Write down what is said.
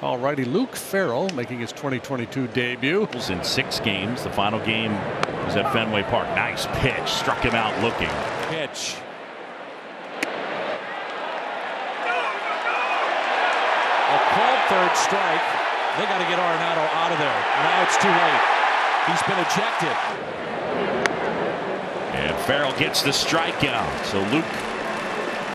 Alrighty, Luke Farrell making his 2022 debut. In 6 games. The final game was at Fenway Park. Nice pitch. Struck him out looking. Pitch. A called third strike. They got to get Arenado out of there. Now it's too late. He's been ejected. And Farrell gets the strikeout. So Luke